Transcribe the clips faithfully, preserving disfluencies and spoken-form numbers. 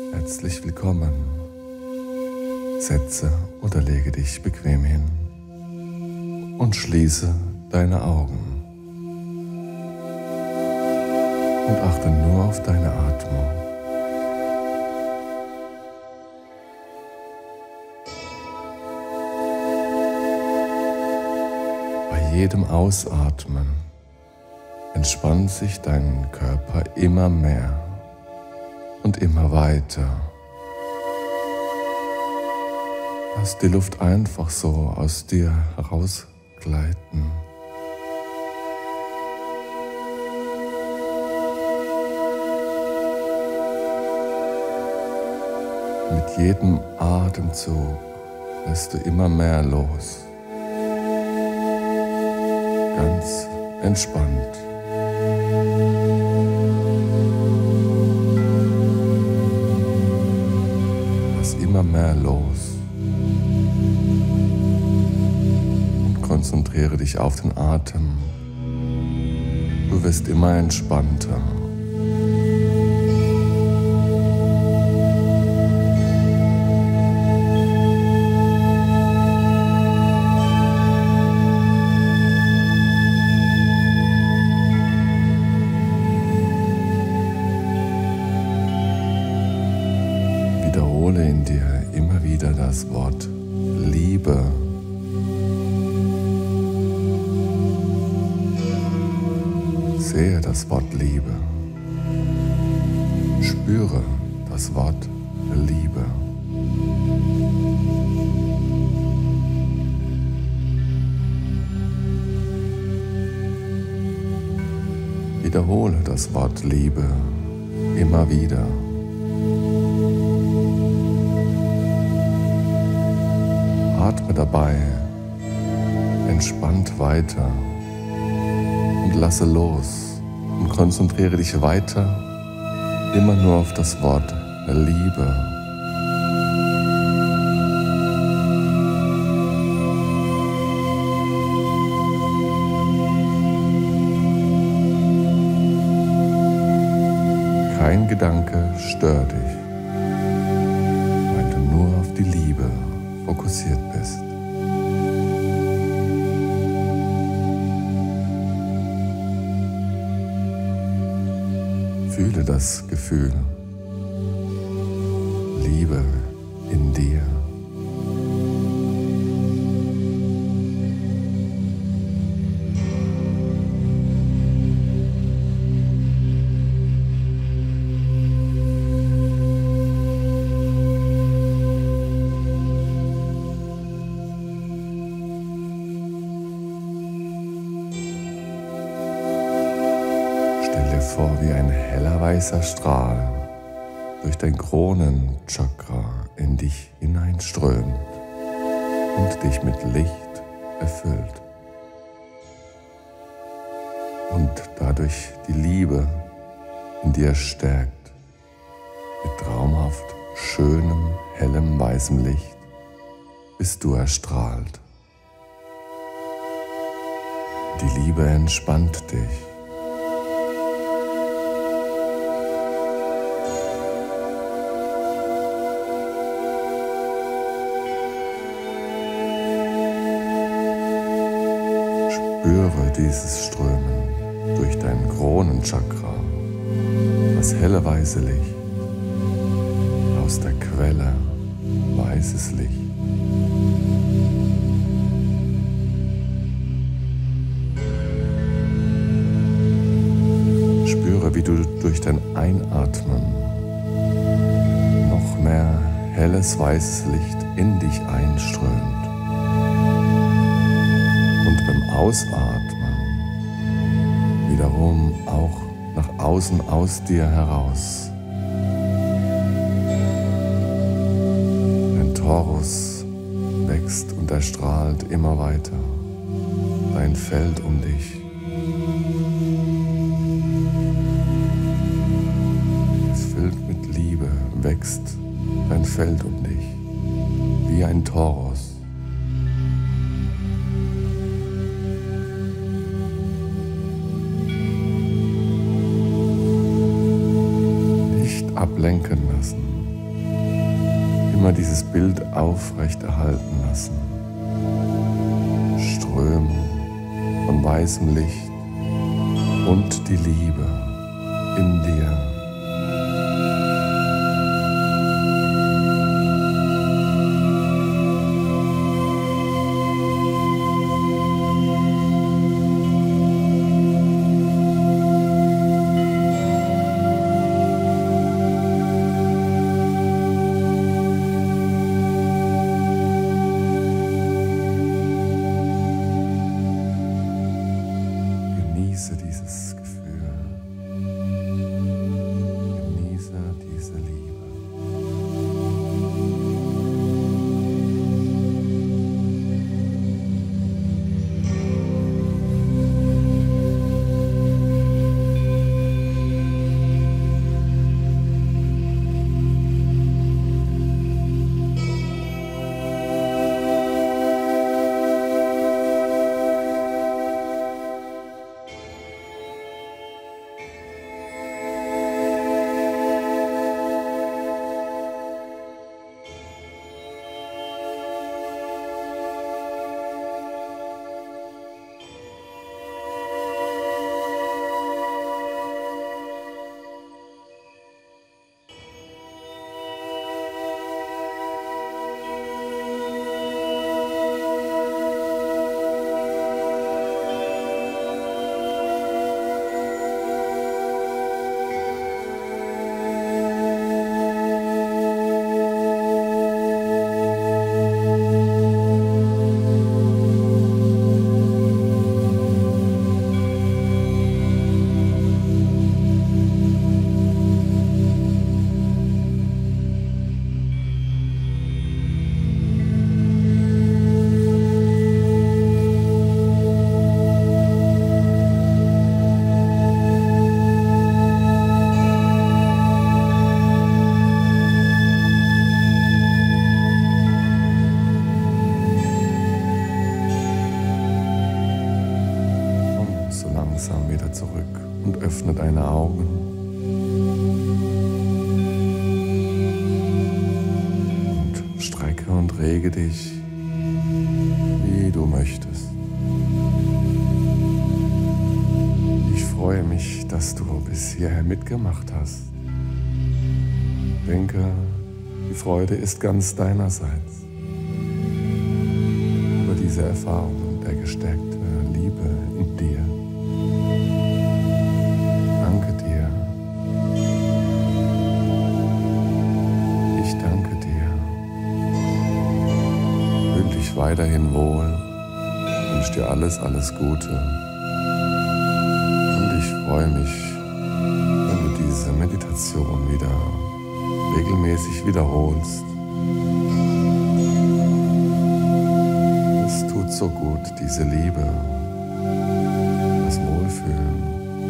Herzlich willkommen. Setze oder lege dich bequem hin und schließe deine Augen und achte nur auf deine Atmung. Bei jedem Ausatmen entspannt sich dein Körper immer mehr und immer weiter. Lass die Luft einfach so aus dir herausgleiten. Mit jedem Atemzug lässt du immer mehr los. Ganz entspannt. Lass immer mehr los. Und konzentriere dich auf den Atem. Du wirst immer entspannter. Wiederhole in dir immer wieder das Wort Liebe. Sehe das Wort Liebe. Spüre das Wort Liebe. Wiederhole das Wort Liebe immer wieder. Atme dabei entspannt weiter und lasse los und konzentriere dich weiter immer nur auf das Wort Liebe. Kein Gedanke stört dich, weil du nur auf die Liebe fokussiert bist. Fühle das Gefühl, Liebe in dir. Stell dir vor, wie ein heller weißer Strahl durch dein Kronenchakra in dich hineinströmt und dich mit Licht erfüllt und dadurch die Liebe in dir stärkt mit traumhaft schönem, hellem, weißem Licht, bist du erstrahlt. Die Liebe entspannt dich. Spüre dieses Strömen durch dein Kronenchakra, das helle weiße Licht, aus der Quelle weißes Licht. Spüre, wie du durch dein Einatmen noch mehr helles weißes Licht in dich einströmt. Ausatmen, wiederum auch nach außen aus dir heraus. Dein Torus wächst und erstrahlt immer weiter, dein Feld um dich. Es füllt mit Liebe, wächst dein Feld um dich, wie ein Torus. Ablenken lassen immer dieses Bild aufrecht erhalten lassen. Strömen von weißem Licht und die Liebe in dir. Genieße dieses Gefühl. Genieße diese Liebe. Langsam wieder zurück und öffne deine Augen. Und strecke und rege dich, wie du möchtest. Ich freue mich, dass du bis hierher mitgemacht hast. Denke, die Freude ist ganz deinerseits. Über diese Erfahrung der gestärkten Liebe in dir. Weiterhin wohl, wünsche dir alles, alles Gute und ich freue mich, wenn du diese Meditation wieder regelmäßig wiederholst. Es tut so gut, diese Liebe, das Wohlfühlen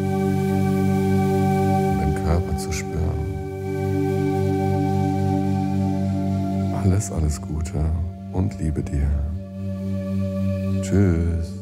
und den Körper zu spüren. Alles, alles Gute und Liebe dir. Tschüss.